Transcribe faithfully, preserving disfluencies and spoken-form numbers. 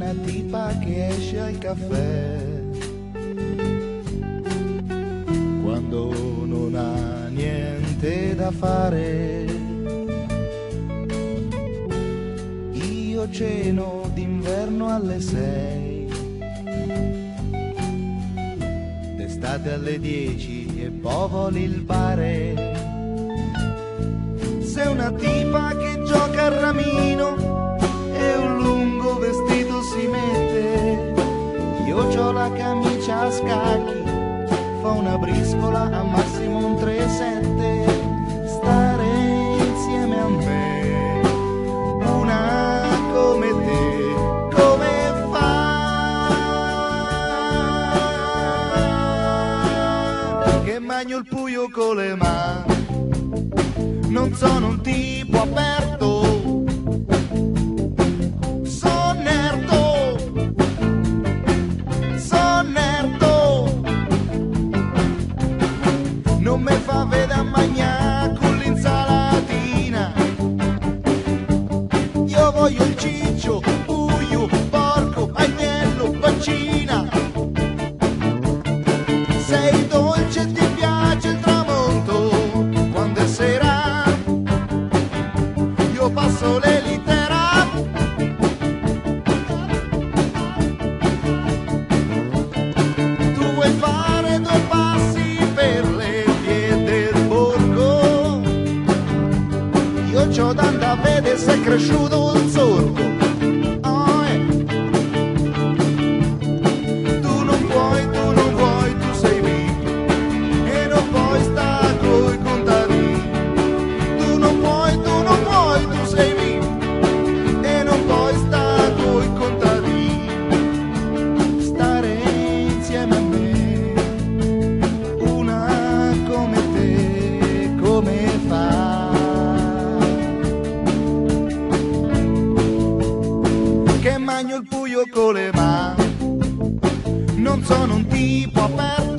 una tipa che esce al caffè quando non ha niente da fare. Io ceno d'inverno alle sei, d'estate alle dieci e poi voli il bare. Sei una tipa che gioca a ramino e un lungo vestito si mette. Io c'ho la camicia a scacchi, fa una briscola a massimo un tre sette. Stare insieme a me, una come te, come fa? Che magno il puio con le mani, non sono un tipo aperto, sono nerdo, sono nerdo. Non mi fa vedere a mangiare con l'insalatina. Io voglio il ciccio, puio, porco, agnello, vaccina. Sei dolce e ti piace il tramonto, quando è sera io passo le littera. Tu vuoi fare due passi per le vie del borgo, io c'ho da andare a vedere se è cresciuto il sorgo. Oh, eh. Tu non vuoi, tu non vuoi, tu sei vivo e non puoi stare coi contadini. Tu non vuoi, tu non vuoi, tu sei vivo e non puoi stare coi contadini. Stare insieme a me, una come te, come fa? Che magno il puio con le mani, non sono un tipo aperto,